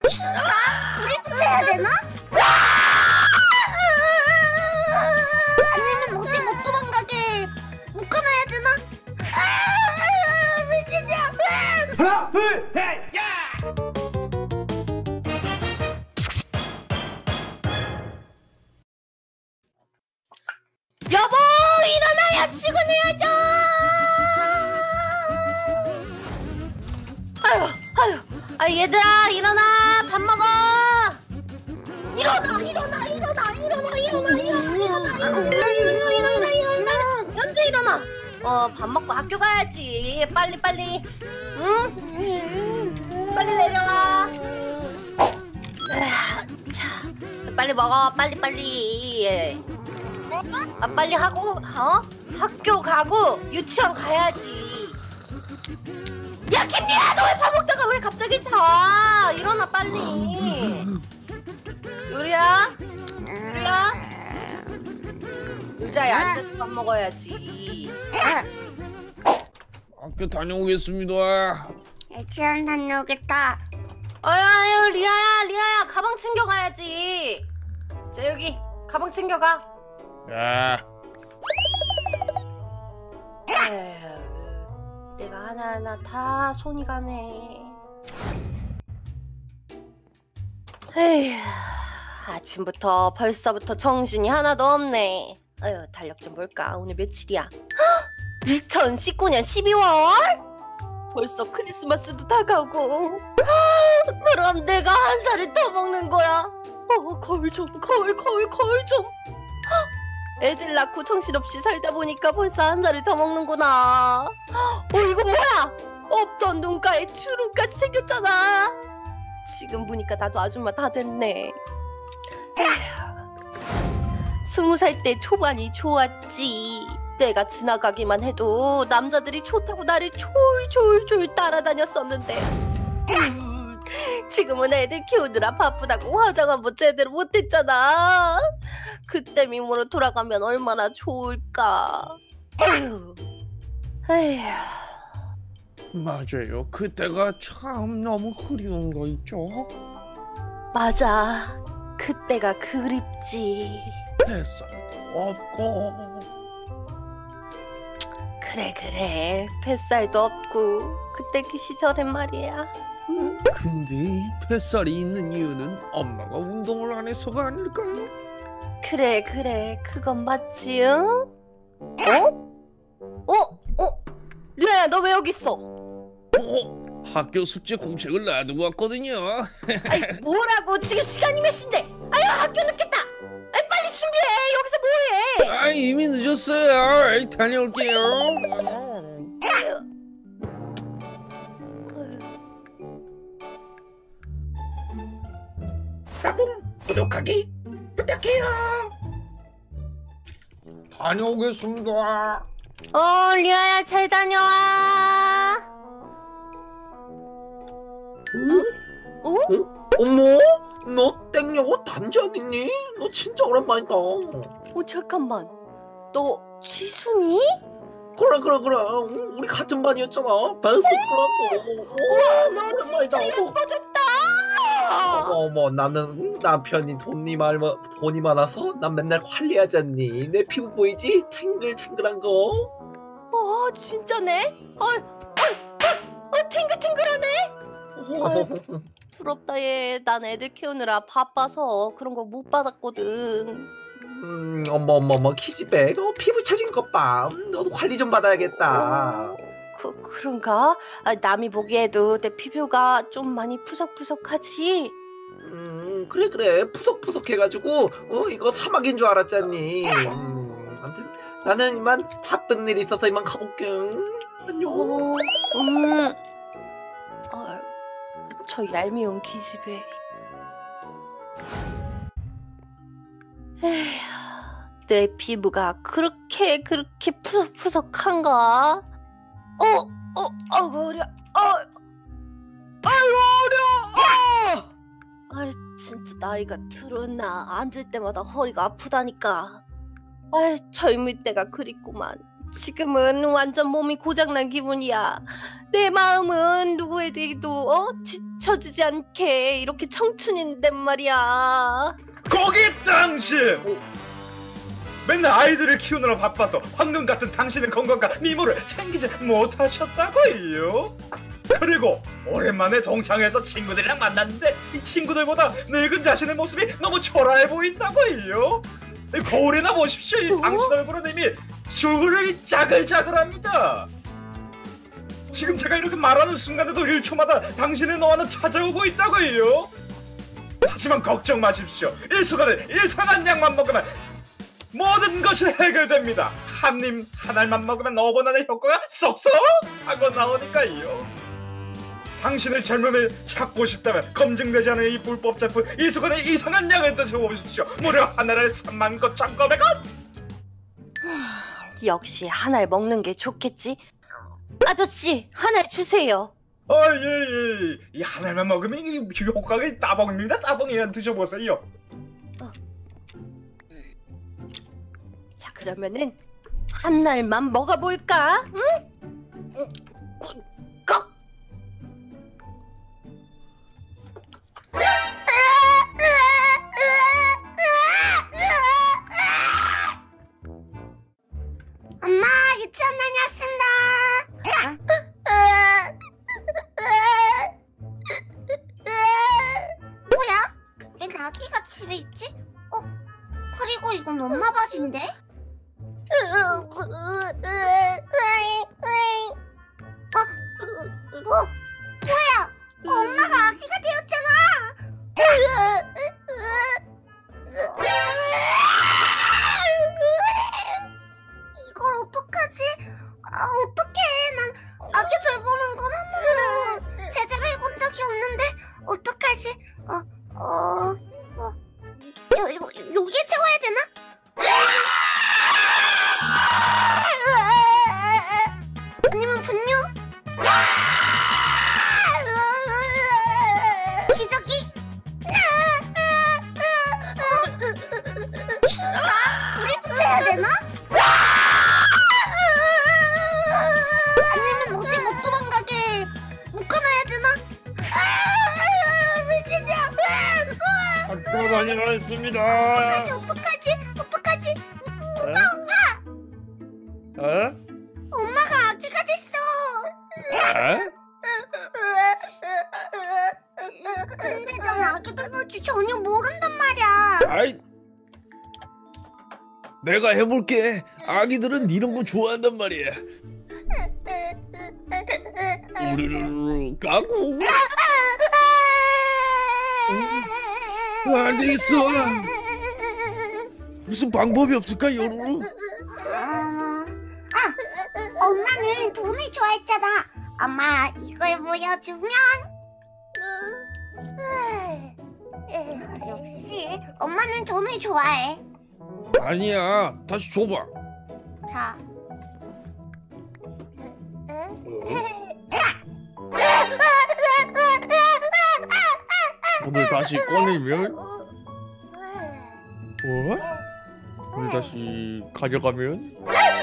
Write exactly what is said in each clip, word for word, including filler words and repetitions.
나 우리도 쳐야 되나? 아니면 어디 못 도망가게 묶어놔야 되나? 아, 미친냐? 하나, 둘, 셋, 야! 여보, 일어나야 출근해야죠. 아유, 아유, 아 얘들아 일어나, 밥 먹어. 일어나, 일어나, 일어나, 일어나, 일어나, 일어나, 일어나, 일어나, 일어나, 일어나, 현재 일어나. 어, 밥 먹고 학교 가야지. 빨리, 빨리. 응? 빨리 내려와. 자, 빨리 먹어, 빨리, 빨리. 아, 빨리 하고, 어? 학교 가고 유치원 가야지. 야, 김리야, 너 왜 밥 먹다가 왜 갑자기 자? 일어나 빨리. 유리야, 유리야, 의자에 앉아서 밥 먹어야지. 학교 다녀오겠습니다. 유치원 다녀오겠다. 아유, 아유, 리아야, 리아야, 가방 챙겨가야지. 자, 여기 가방 챙겨가. 야, 에휴, 내가 하나하나 다 손이 가네. 에휴, 아침부터 벌써부터 정신이 하나도 없네. 아유, 달력 좀 볼까? 오늘 며칠이야? 이천십구 년 십이월? 벌써 크리스마스도 다가오고. 그럼 내가 한 살을 더 먹는 거야. 어, 거울 좀, 거울, 거울, 거울 좀. 애들 낳고 정신없이 살다 보니까 벌써 한 살을 더 먹는구나. 어, 이거 뭐야? 없던 눈가에 주름까지 생겼잖아. 지금 보니까 나도 아줌마 다 됐네. 스무 살 때 초반이 좋았지. 내가 지나가기만 해도 남자들이 좋다고 나를 졸졸졸 따라다녔었는데, 지금은 애들 키우느라 바쁘다고 화장 한번 제대로 못했잖아. 그때 미모로 돌아가면 얼마나 좋을까. 에휴. 에휴. 맞아요. 그때가 참 너무 그리운 거 있죠. 맞아, 그때가 그립지. 뱃살도 없고. 그래 그래, 뱃살도 없고 그때 그 시절엔 말이야. 응? 근데 이 뱃살이 있는 이유는 엄마가 운동을 안 해서가 아닐까요? 그래 그래, 그건 맞지. 응? 어? 어? 어? 리아야, 너 왜 여기 있어? 어? 학교 숙제 공책을 놔두고 왔거든요. 아이, 뭐라고? 지금 시간이 몇 시인데? 아유, 학교 늦겠다. 아이, 빨리 준비해. 여기서 뭐해? 아, 이미 늦었어요. 에이, 다녀올게요. 아유. 따봉 구독하기 부탁해요. 다녀오겠습니다. 어, 리아야, 잘 다녀와. 응? 어? 어? 어머? 너 땡여고 단지 아니니? 너 진짜 오랜만이다. 어, 잠깐만. 너 지순이? 그래 그래 그래. 응, 우리 같은 반이었잖아. 베스트 프렌드. 우와, 너 오랜만이다. 진짜 예뻐졌다. 어머 어머, 나는 남편이 돈이 많 돈이 많아서 난 맨날 관리하잖니. 내 피부 보이지? 탱글탱글한 거. 어, 진짜네? 어, 어, 어, 어, 탱글탱글하네? 아유, 부럽다 얘. 난 애들 키우느라 바빠서 그런 거 못 받았거든. 음, 어머 어머 어머, 키즈백. 어, 피부 처진 것 봐. 음, 너도 관리 좀 받아야겠다. 그, 그런가? 아, 남이 보기에도 내 피부가 좀 많이 푸석푸석하지? 음, 그래 그래, 푸석푸석 해가지고 어 이거 사막인 줄 알았잖니. 음, 아무튼 나는 이만 바쁜 일 있어서 이만 가볼게. 응? 안녕. 어, 음. 아, 저 얄미운 기집애. 에휴, 내 피부가 그렇게 그렇게 푸석푸석한가? 어, 어, 아이고 어려, 어, 아이고 어려, 어! 아, 진짜 나이가 들었나? 앉을 때마다 허리가 아프다니까. 아, 젊을 때가 그립구만. 지금은 완전 몸이 고장난 기분이야. 내 마음은 누구에게도 어? 지쳐 잊혀지지 않게 이렇게 청춘인데 말이야. 거기 당신! 맨날 아이들을 키우느라 바빠서 황금 같은 당신의 건강과 미모를 챙기지 못하셨다고요. 그리고 오랜만에 동창회에서 친구들이랑 만났는데 이 친구들보다 늙은 자신의 모습이 너무 초라해 보인다고요. 거울이나 보십시오. 이 당신 얼굴은 이미 슈그레이 자글자글합니다. 지금 제가 이렇게 말하는 순간에도 일 초마다 당신의 노안은 찾아오고 있다고요. 하지만 걱정 마십시오. 이 순간에 이상한 약만 먹으면 모든 것이 해결됩니다. 한 입 한 알만 먹으면 오 분 안에 효과가 쏙쏙 하고 나오니까요. 당신의 젊음을 찾고 싶다면 검증되지 않은 이 불법 제품 이수건의 이상한 약을 드셔보십시오. 무려 하나를 삼만 구천구백 원! 역시 한 알 먹는 게 좋겠지. 아저씨 한 알 주세요. 아 예예. 이 한 알만 먹으면 이 효과가 따봉입니다. 따봉이야. 드셔보세요. 어. 자 그러면은 한 알만 먹어볼까? 응? 응. 꿀꺽. 엄마, 유치원 다녔습니다. 뭐야? 왜 아기가 집에 있지? 어? 그리고 이건 엄마 바지인데? 어? 뭐? 뭐야? 엄마가 아기가 되었잖아. 이걸 어떡하지? 아, 어떡해. 난 아기 돌보는 건 한 번도 제대로 해본 적이 없는데 어떡하지? 어, 어, 어. 요, 요, 여기에 채워야 되나? 아니면 분유? 기저귀? 춥다? 불이 붙여야 되나? 아니면 어디 못 도망가게 묶어놔야 되나? 미친다! 학교 다녀왔습니다. 어떡하지 어떡하지 어떡하지? 오빠 오빠! 어? 엄마가 아기가 됐어. 어? 근데 난 아기 돌볼 줄 전혀 모른단 말이야. 아이, 내가 해볼게. 아기들은 이런 거 좋아한단 말이야. 우르르르 까꿍. 안 되겠어. 무슨 방법이 없을까, 요루루? 아, 엄마는 돈을 좋아했잖아. 엄마 이걸 보여주면 역시 엄마는 돈을 좋아해. 아니야, 다시 줘봐. 자. 오늘 다시 꺼내면? 어? 오늘 다시 가져가면?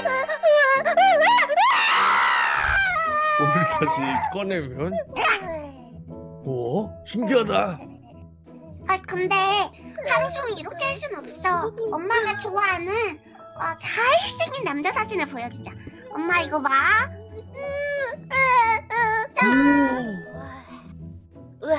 오늘 다시 꺼내면? 어? 신기하다. 아 근데 하루 종일 이렇게 할 순 없어. 엄마가 좋아하는 어, 잘생긴 남자 사진을 보여주자. 엄마 이거 봐. 우와.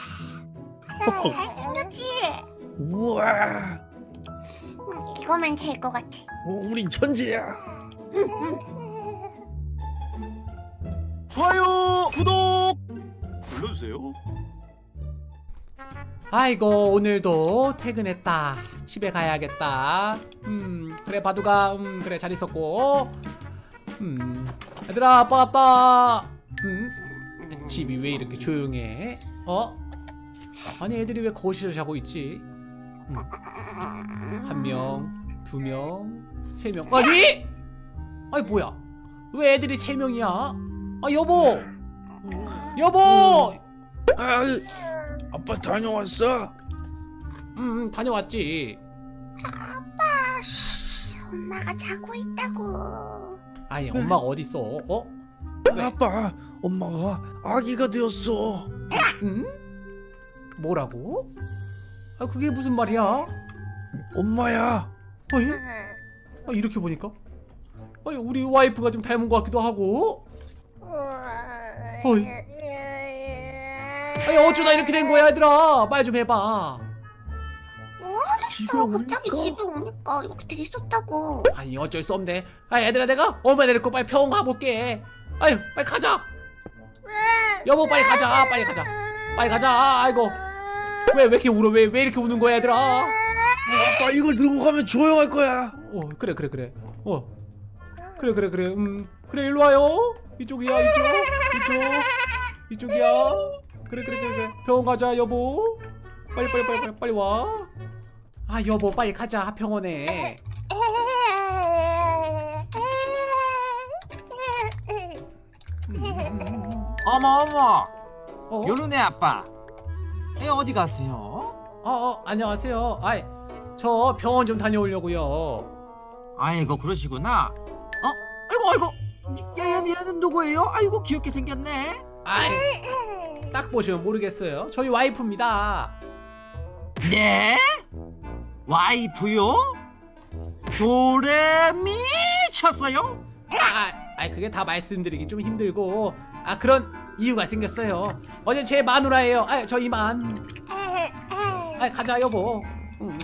잘생겼지? 우와. 음, 이거면 될 것 같아. 어, 우린 천재야. 응, 응. 좋아요, 구독 눌러주세요. 아이고 오늘도 퇴근했다. 집에 가야겠다. 음 그래 바두가 음 그래 잘 있었고. 음 얘들아 아빠 왔다. 음 집이 왜 이렇게 조용해? 어? 아니 애들이 왜 거실을 자고 있지? 음. 한 명, 두 명, 세 명. 아니? 아니 뭐야? 왜 애들이 세 명이야? 아 여보, 여보. 아, 아빠 다녀왔어? 음, 다녀왔지. 아빠, 쉬, 엄마가 자고 있다고. 아니 엄마가 어딨어? 어? 아빠, 엄마가 아기가 되었어. 응? 뭐라고? 아 그게 무슨 말이야? 엄마야. 어이? 아, 이렇게 보니까 아니, 우리 와이프가 좀 닮은 것 같기도 하고. 어이. 아니 어쩌다 이렇게 된 거야 얘들아. 말 좀 해봐. 집에 모르겠어. 갑자기 오니까? 집에 오니까 이렇게 돼 있었다고. 아니 어쩔 수 없네. 아 얘들아 내가 엄마 데리고 빨리 병원 가볼게. 아유 빨리 가자. 여보 빨리 가자. 빨리 가자. 빨리 가자. 아이고 왜 왜 이렇게 울어? 왜 왜 이렇게 우는 거야 얘들아? 아빠 이걸 들고 가면 조용할 거야. 어 그래 그래 그래. 어 그래 그래 그래. 음 그래 일로 와요. 이쪽이야 이쪽 이쪽 이쪽이야. 그래 그래 그래 그래. 병원 가자 여보. 빨리 빨리 빨리 빨리 빨리 와. 아 여보 빨리 가자 병원에. 어머 어머 어? 요런애 아빠 에 어디 가세요? 어, 어 안녕하세요. 아이 저 병원 좀 다녀오려고요. 아이고 그러시구나. 어? 아이고 아이고 얘, 얘, 얘는 누구예요? 아이고 귀엽게 생겼네. 아이 딱 보시면 모르겠어요. 저희 와이프입니다. 네? 와이프요? 도레미 쳤어요? 아, 아 그게 다 말씀드리기 좀 힘들고 아 그런 이유가 생겼어요. 어제 제 마누라예요. 아 저 이만. 아 가자 여보. 응.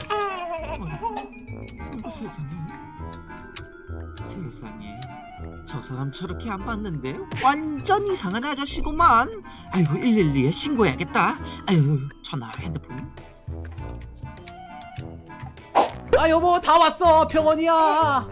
아이고 세상에 세상에 저 사람 저렇게 안 봤는데 완전 이상한 아저씨구만. 아이고 일일이에 신고해야겠다. 아유 전화 핸드폰. 아 여보 다 왔어 병원이야. 어.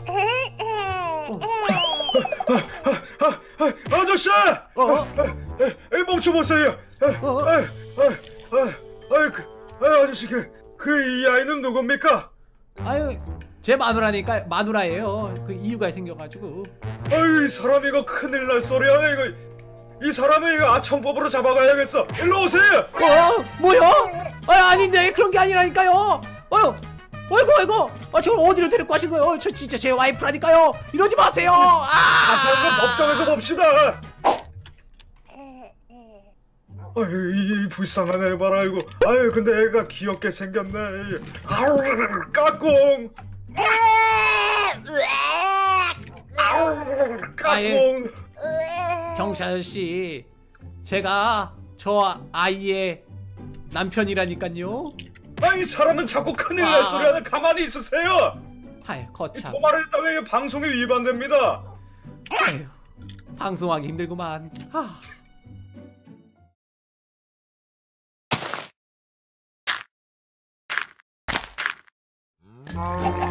아저씨! 어? 에이, 멈춰보세요. 어? 아이, 아이, 아이, 아이, 그, 아이, 아저씨 그, 그 이 아이는 누굽니까? 아유 제 마누라니까 마누라예요. 그 이유가 생겨가지고. 아이, 이 사람 이거 큰일 날 소리야 이거. 이 사람은 이거 아청법으로 잡아가야겠어. 일로 오세요. 어? 뭐요? 아 아닌데 그런 게 아니라니까요. 어휴 어이구 어이구 아 저걸 어디로 데리고 가신 거예요? 저 진짜 제 와이프라니까요. 이러지 마세요. 아! 다시 한번 법정에서 봅시다. 아유, 이 불쌍한 애 봐라 이거. 아유, 근데 애가 귀엽게 생겼네. 아우, 까꿍. 아우, 까꿍. 경찰 아저씨 제가 저 아이의 남편이라니까요. 아, 이 사람은 자꾸 큰일 날 아. 소리 하는 가만히 있으세요. 하이 거참. 도말을 했다면 이게 방송에 위반됩니다. 아휴, 방송하기 힘들구만. 아. 음.